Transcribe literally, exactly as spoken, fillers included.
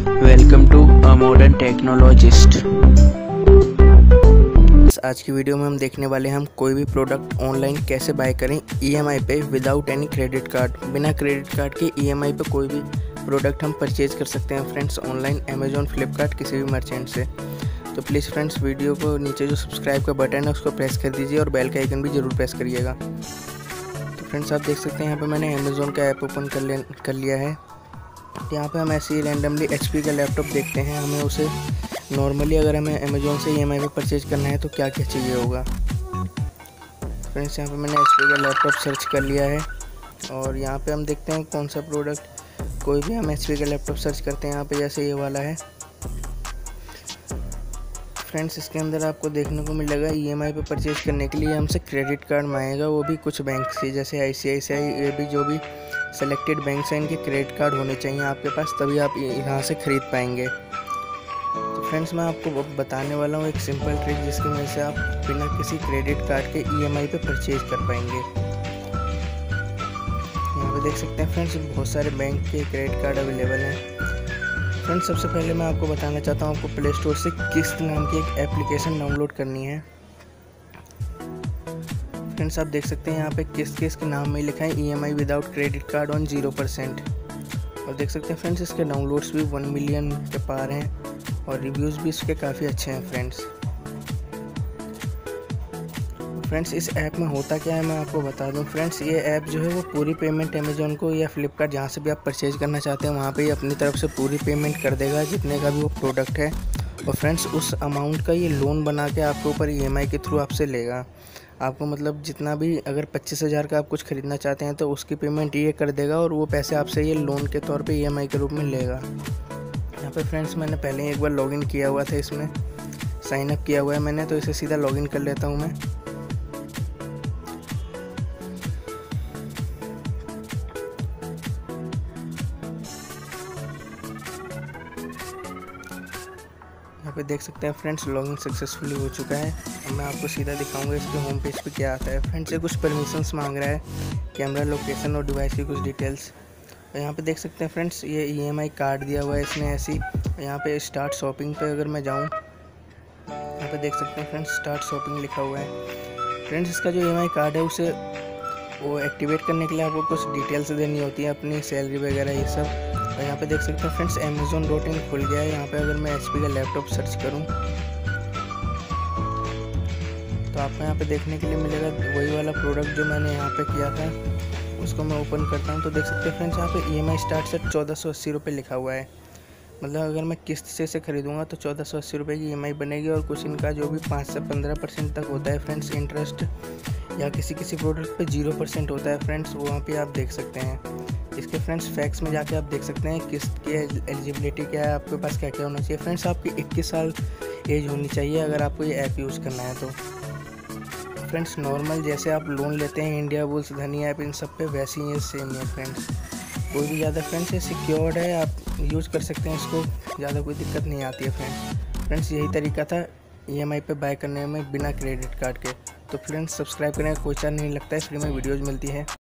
Welcome to a modern technologist. आज की video में हम देखने वाले हैं हम कोई भी प्रोडक्ट ऑनलाइन कैसे बाय करें ईएमआई पे विदाउट एनी क्रेडिट कार्ड। बिना क्रेडिट कार्ड के ईएमआई पे कोई भी प्रोडक्ट हम परचेज कर सकते हैं फ्रेंड्स ऑनलाइन अमेजोन, फ्लिपकार्ट, किसी भी मर्चेंट से। तो प्लीज़ फ्रेंड्स वीडियो को नीचे जो सब्सक्राइब का बटन है उसको प्रेस कर दीजिए और बेल का आइकन भी ज़रूर प्रेस करिएगा। तो फ्रेंड्स आप देख सकते हैं यहाँ पे मैंने अमेजोन का ऐप ओपन कर ले कर लिया है। यहाँ पे हम ऐसे ही रैंडमली एचपी का लैपटॉप देखते हैं, हमें उसे नॉर्मली अगर हमें अमेजोन से ईएमआई पे परचेज करना है तो क्या क्या चाहिए होगा। फ्रेंड्स यहाँ पे मैंने एचपी का लैपटॉप सर्च कर लिया है और यहाँ पे हम देखते हैं कौन सा प्रोडक्ट, कोई भी हम एचपी का लैपटॉप सर्च करते हैं यहाँ पे, जैसे ये वाला है। फ्रेंड्स इसके अंदर आपको देखने को मिलेगा ईएमआई पे परचेज करने के लिए हमसे क्रेडिट कार्ड मांगेगा, वो भी कुछ बैंक से, जैसे आईसीआईसीआई, ये भी जो भी सेलेक्टेड बैंक हैं इनके क्रेडिट कार्ड होने चाहिए आपके पास, तभी आप यहाँ से ख़रीद पाएंगे। तो फ्रेंड्स मैं आपको बताने वाला हूँ एक सिंपल ट्रिक जिसकी वजह से आप बिना किसी क्रेडिट कार्ड के ईएमआई पे परचेज कर पाएंगे। यहाँ पे देख सकते हैं फ्रेंड्स बहुत सारे बैंक के क्रेडिट कार्ड अवेलेबल हैं। फ्रेंड्स सबसे पहले मैं आपको बताना चाहता हूँ आपको प्ले स्टोर से किस्त नाम की एक एप्लीकेशन डाउनलोड करनी है। फ्रेंड्स आप देख सकते हैं यहाँ पे किस्त किस्त के नाम में लिखा है EMI without credit card on zero percent. और देख सकते हैं फ्रेंड्स इसके डाउनलोड्स भी वन मिलियन के पार हैं और रिव्यूज़ भी इसके काफ़ी अच्छे हैं। फ्रेंड्स फ्रेंड्स इस ऐप में होता क्या है मैं आपको बता दूं। फ्रेंड्स ये ऐप जो है वो पूरी पेमेंट अमेजोन को या फ्लिपकार्ट जहाँ से भी आप परचेज करना चाहते हैं वहाँ पे ही अपनी तरफ से पूरी पेमेंट कर देगा जितने का भी वो प्रोडक्ट है। और फ्रेंड्स उस अमाउंट का ये लोन बना के आपके ऊपर ईएमआई के थ्रू आपसे लेगा। आपको मतलब जितना भी अगर पच्चीस हज़ार का आप कुछ ख़रीदना चाहते हैं तो उसकी पेमेंट ये कर देगा और वो पैसे आपसे ये लोन के तौर पे ईएमआई के रूप में लेगा। यहाँ पे फ्रेंड्स मैंने पहले एक बार लॉगिन किया हुआ था, इसमें साइन अप किया हुआ है मैंने, तो इसे सीधा लॉगिन कर लेता हूँ मैं। यहाँ पे देख सकते हैं फ्रेंड्स लॉगिन सक्सेसफुली हो चुका है। अब मैं आपको सीधा दिखाऊंगा इसके होम पेज पे क्या आता है। फ्रेंड्स ये कुछ परमिशंस मांग रहा है, कैमरा, लोकेशन और डिवाइस की कुछ डिटेल्स। और यहाँ पे देख सकते हैं फ्रेंड्स ये ईएमआई कार्ड दिया हुआ है इसने ऐसी। यहाँ पे स्टार्ट शॉपिंग पे अगर मैं जाऊँ, यहाँ पे देख सकते हैं फ्रेंड्स स्टार्ट शॉपिंग लिखा हुआ है। फ्रेंड्स इसका जो ईएमआई कार्ड है उसे वो एक्टिवेट करने के लिए आपको कुछ डिटेल्स देनी होती है, अपनी सैलरी वगैरह ये सब। और यहाँ पे देख सकते हैं फ्रेंड्स अमेजोन डॉट इन खुल गया है। यहाँ पे अगर मैं एचपी का लैपटॉप सर्च करूँ तो आपको यहाँ पे देखने के लिए मिलेगा वही वाला प्रोडक्ट जो मैंने यहाँ पे किया था, उसको मैं ओपन करता हूँ तो देख सकते हैं फ्रेंड्स यहाँ पे ईएमआई स्टार्ट से चौदह सौ अस्सी रुपये लिखा हुआ है। मतलब अगर मैं किस्त से इसे खरीदूँगा तो चौदह सौ अस्सी रुपये की ईएमआई बनेगी। और कुछ इनका जो भी पाँच से पंद्रह परसेंट तक होता है फ्रेंड्स इंटरेस्ट, या किसी किसी प्रोडक्ट पे जीरो परसेंट होता है फ्रेंड्स, वहाँ पे आप देख सकते हैं। इसके फ्रेंड्स फैक्स में जाके आप देख सकते हैं किस्त की एलिजिबिलिटी क्या है, आपके पास क्या क्या होना चाहिए। फ्रेंड्स आपकी इक्कीस साल एज होनी चाहिए अगर आपको ये ऐप यूज़ करना है तो। फ्रेंड्स नॉर्मल जैसे आप लोन लेते हैं इंडिया बुल्स, धनी ऐप, इन सब पे वैसे ही ये सेम है फ्रेंड्स। कोई भी ज़्यादा फ्रेंड्स ये सिक्योर्ड है, आप यूज़ कर सकते हैं इसको, ज़्यादा कोई दिक्कत नहीं आती है फ्रेंड्स। फ्रेंड्स यही तरीका था ईएमआई पे बाय करने में बिना क्रेडिट कार्ड के। तो फ्रेंड्स सब्सक्राइब करने का कोई चार्ज नहीं लगता है, फ्री में वीडियोज़ मिलती है।